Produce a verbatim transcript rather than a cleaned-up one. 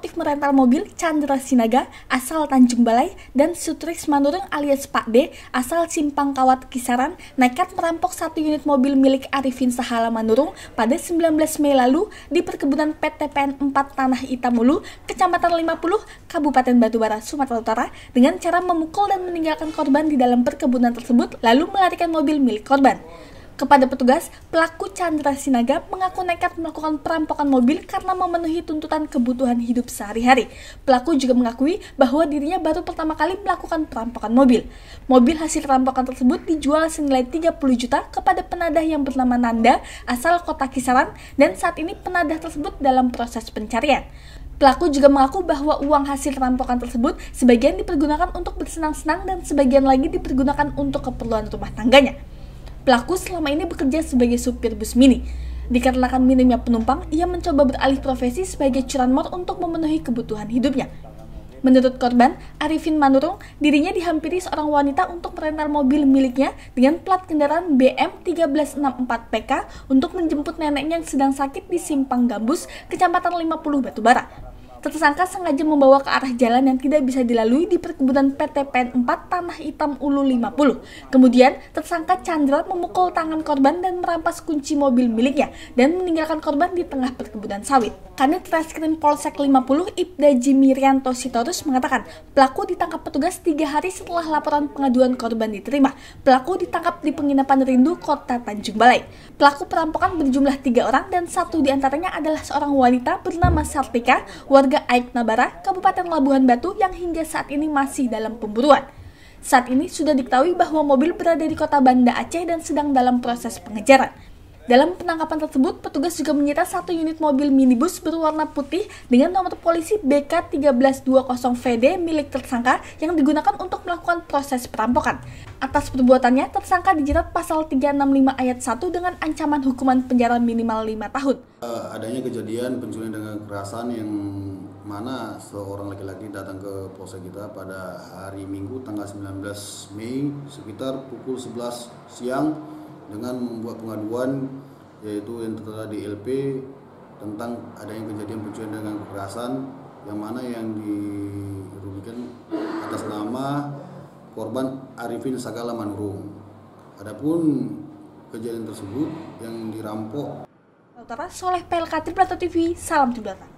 motif merental mobil Chandra Sinaga asal Tanjung Balai dan Sutris Manurung alias Pak D asal Simpang Kawat Kisaran nekat merampok satu unit mobil milik Arifin Sahala Manurung pada sembilan belas Mei lalu di perkebunan P T P N empat Tanah Itamulu, Kecamatan lima puluh, Kabupaten Batubara, Sumatera Utara dengan cara memukul dan meninggalkan korban di dalam perkebunan tersebut lalu melarikan mobil milik korban. Kepada petugas, pelaku Chandra Sinaga mengaku nekat melakukan perampokan mobil karena memenuhi tuntutan kebutuhan hidup sehari-hari. Pelaku juga mengakui bahwa dirinya baru pertama kali melakukan perampokan mobil. Mobil hasil perampokan tersebut dijual senilai tiga puluh juta kepada penadah yang bernama Nanda asal kota Kisaran dan saat ini penadah tersebut dalam proses pencarian. Pelaku juga mengaku bahwa uang hasil rampokan tersebut sebagian dipergunakan untuk bersenang-senang dan sebagian lagi dipergunakan untuk keperluan rumah tangganya. Pelaku selama ini bekerja sebagai supir bus mini. Dikarenakan minimnya penumpang, ia mencoba beralih profesi sebagai curanmor untuk memenuhi kebutuhan hidupnya. Menurut korban, Arifin Manurung, dirinya dihampiri seorang wanita untuk merental mobil miliknya dengan plat kendaraan B M tiga belas enam empat P K untuk menjemput neneknya yang sedang sakit di Simpang Gambus, Kecamatan lima puluh, Batubara. Tersangka sengaja membawa ke arah jalan yang tidak bisa dilalui di perkebunan P T P N empat Tanah Hitam Ulu lima puluh. Kemudian, tersangka Chandra memukul tangan korban dan merampas kunci mobil miliknya dan meninggalkan korban di tengah perkebunan sawit. Kanit Reskrim Polsek lima puluh Ibda Jimirianto Sitorus mengatakan pelaku ditangkap petugas tiga hari setelah laporan pengaduan korban diterima. Pelaku ditangkap di penginapan Rindu, Kota Tanjung Balai. Pelaku perampokan berjumlah tiga orang dan satu diantaranya adalah seorang wanita bernama Sartika, warga Aik Nabara, Kabupaten Labuhan Batu yang hingga saat ini masih dalam pemburuan. Saat ini sudah diketahui bahwa mobil berada di kota Banda Aceh dan sedang dalam proses pengejaran. Dalam penangkapan tersebut, petugas juga menyita satu unit mobil minibus berwarna putih dengan nomor polisi B K satu tiga dua nol V D milik tersangka yang digunakan untuk melakukan proses perampokan. Atas perbuatannya, tersangka dijerat pasal tiga enam lima ayat satu dengan ancaman hukuman penjara minimal lima tahun. Uh, adanya kejadian pencurian dengan kekerasan yang mana seorang laki-laki datang ke polsek kita pada hari Minggu tanggal sembilan belas Mei sekitar pukul sebelas siang dengan membuat pengaduan yaitu yang tertera di L P tentang adanya kejadian pencurian dengan kekerasan yang mana yang dirugikan atas nama korban Arifin Sahala Manurung. Adapun kejadian tersebut yang dirampok. Soleh P L K Tribrata T V, salam Tribrata.